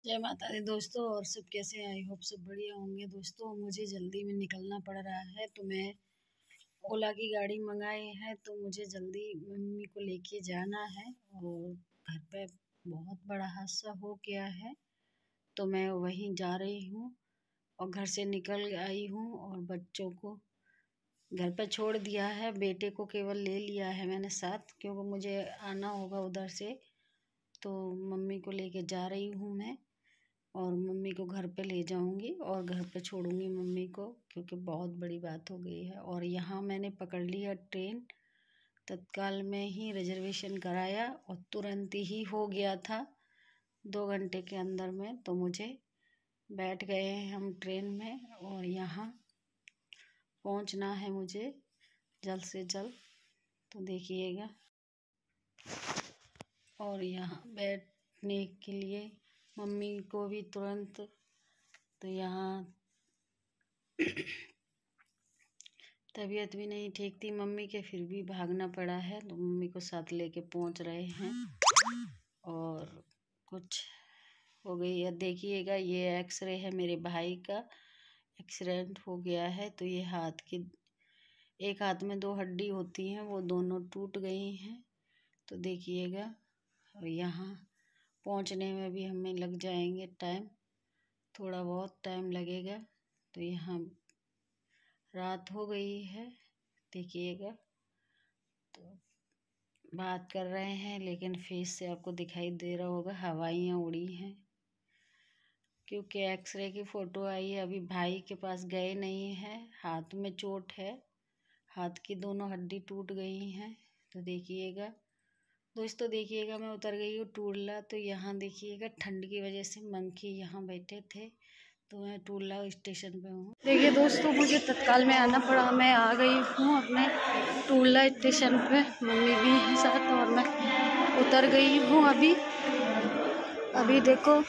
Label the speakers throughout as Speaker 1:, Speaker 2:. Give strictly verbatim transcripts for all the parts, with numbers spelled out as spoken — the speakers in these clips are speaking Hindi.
Speaker 1: जय माता दी दोस्तों। और सब कैसे, आई होप सब बढ़िया होंगे। दोस्तों मुझे जल्दी में निकलना पड़ रहा है, तो मैं ओला की गाड़ी मंगाई है, तो मुझे जल्दी मम्मी को लेके जाना है। और घर पे बहुत बड़ा हादसा हो गया है, तो मैं वहीं जा रही हूँ और घर से निकल आई हूँ और बच्चों को घर पर छोड़ दिया है। बेटे को केवल ले लिया है मैंने साथ, क्योंकि मुझे आना होगा उधर से। तो मम्मी को लेके जा रही हूँ मैं, और मम्मी को घर पे ले जाऊंगी और घर पे छोड़ूंगी मम्मी को, क्योंकि बहुत बड़ी बात हो गई है। और यहाँ मैंने पकड़ लिया ट्रेन, तत्काल में ही रिजर्वेशन कराया और तुरंत ही हो गया था, दो घंटे के अंदर में। तो मुझे बैठ गए हैं हम ट्रेन में, और यहाँ पहुँचना है मुझे जल्द से जल्द, तो देखिएगा। और यहाँ बैठने के लिए मम्मी को भी तुरंत, तो यहाँ तबीयत भी नहीं ठीक थी मम्मी के, फिर भी भागना पड़ा है, तो मम्मी को साथ लेके पहुंच रहे हैं। और कुछ हो गई है, देखिएगा। ये एक्सरे है मेरे भाई का, एक्सीडेंट हो गया है। तो ये हाथ की, एक हाथ में दो हड्डी होती हैं, वो दोनों टूट गई हैं, तो देखिएगा। और यहाँ पहुँचने में भी हमें लग जाएंगे टाइम, थोड़ा बहुत टाइम लगेगा। तो यहाँ रात हो गई है, देखिएगा। तो बात कर रहे हैं, लेकिन फेस से आपको दिखाई दे रहा होगा हवाइयाँ उड़ी हैं, क्योंकि एक्सरे की फ़ोटो आई है। अभी भाई के पास गए नहीं हैं, हाथ में चोट है, हाथ की दोनों हड्डी टूट गई हैं। तो देखिएगा दोस्तों, देखिएगा मैं उतर गई हूँ टूरला। तो यहाँ देखिएगा, ठंड की वजह से मंकी यहाँ बैठे थे, तो मैं टूरला स्टेशन पे हूँ। देखिए दोस्तों, मुझे तत्काल में आना पड़ा, मैं आ गई हूँ अपने टूरला स्टेशन पे, मम्मी भी है साथ, और मैं उतर गई हूँ अभी। अभी देखो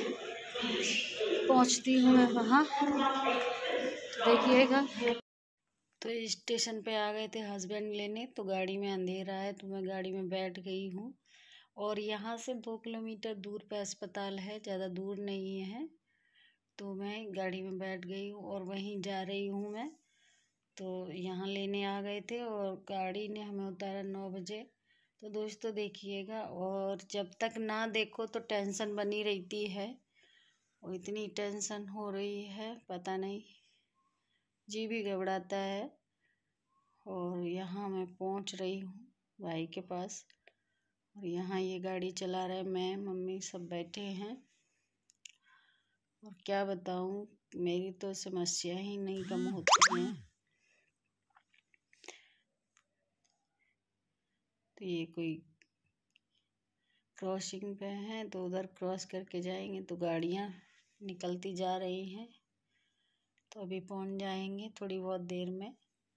Speaker 1: पहुँचती हूँ मैं वहाँ, देखिएगा। तो स्टेशन पे आ गए थे हस्बैंड लेने, तो गाड़ी में अंधेरा है, तो मैं गाड़ी में बैठ गई हूँ। और यहाँ से दो किलोमीटर दूर पे अस्पताल है, ज़्यादा दूर नहीं है। तो मैं गाड़ी में बैठ गई हूँ और वहीं जा रही हूँ मैं। तो यहाँ लेने आ गए थे और गाड़ी ने हमें उतारा नौ बजे। तो दोस्तों देखिएगा, और जब तक ना देखो तो टेंशन बनी रहती है, और इतनी टेंशन हो रही है पता नहीं, जी भी घबराता है। और यहाँ मैं पहुँच रही हूँ भाई के पास, और यहाँ ये गाड़ी चला रहे, मैं मम्मी सब बैठे हैं। और क्या बताऊँ, मेरी तो समस्या ही नहीं कम होती हैं। तो ये कोई क्रॉसिंग पे हैं, तो उधर क्रॉस करके जाएंगे, तो गाड़ियाँ निकलती जा रही हैं, तो अभी पहुंच जाएंगे थोड़ी बहुत देर में।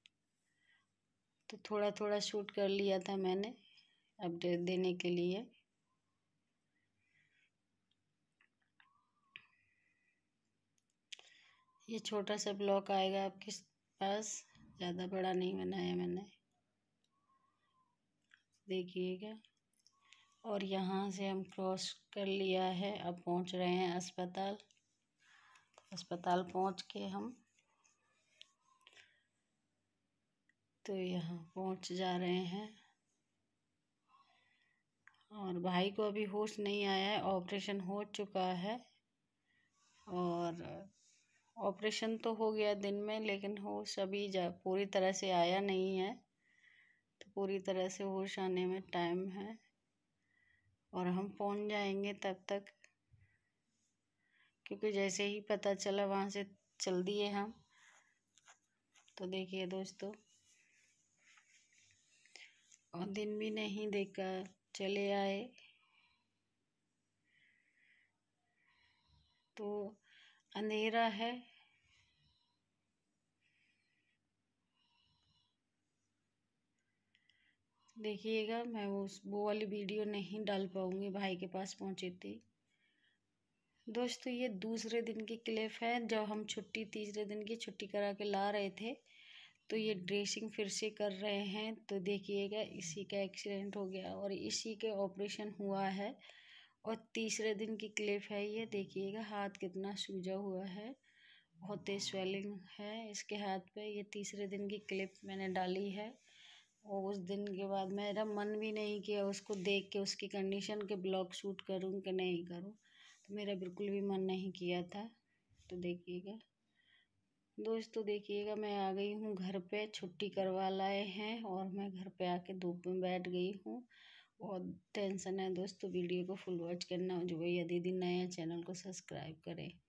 Speaker 1: तो थोड़ा थोड़ा शूट कर लिया था मैंने अपडेट देने के लिए। ये छोटा सा ब्लॉग आएगा आपके पास, ज़्यादा बड़ा नहीं बनाया मैंने, देखिएगा। और यहाँ से हम क्रॉस कर लिया है, अब पहुँच रहे हैं अस्पताल। अस्पताल पहुँच के हम तो यहाँ पहुँच जा रहे हैं। और भाई को अभी होश नहीं आया है, ऑपरेशन हो चुका है, और ऑपरेशन तो हो गया दिन में, लेकिन होश अभी जा पूरी तरह से आया नहीं है, तो पूरी तरह से होश आने में टाइम है। और हम पहुंच जाएंगे तब तक, क्योंकि जैसे ही पता चला वहाँ से चल दिए हम। तो देखिए दोस्तों, और दिन भी नहीं देखा, चले आए। तो अंधेरा है, देखिएगा। मैं उस वो वाली वीडियो नहीं डाल पाऊँगी, भाई के पास पहुँची थी। दोस्तों ये दूसरे दिन की क्लिप है, जब हम छुट्टी, तीसरे दिन की छुट्टी करा के ला रहे थे, तो ये ड्रेसिंग फिर से कर रहे हैं। तो देखिएगा, इसी का एक्सीडेंट हो गया और इसी के ऑपरेशन हुआ है, और तीसरे दिन की क्लिप है ये, देखिएगा हाथ कितना सूजा हुआ है, बहुत तेज स्वेलिंग है इसके हाथ पे। ये तीसरे दिन की क्लिप मैंने डाली है और उस दिन के बाद मेरा मन भी नहीं किया उसको देख के उसकी कंडीशन के ब्लॉग शूट करूँ कि नहीं करूँ, तो मेरा बिल्कुल भी मन नहीं किया था। तो देखिएगा दोस्तों, देखिएगा मैं आ गई हूँ घर पे, छुट्टी करवा लाए हैं और मैं घर पे आके धूप में बैठ गई हूँ। बहुत टेंशन है दोस्तों। वीडियो को फुल वॉच करना, जो भैया दीदी नया चैनल को सब्सक्राइब करें।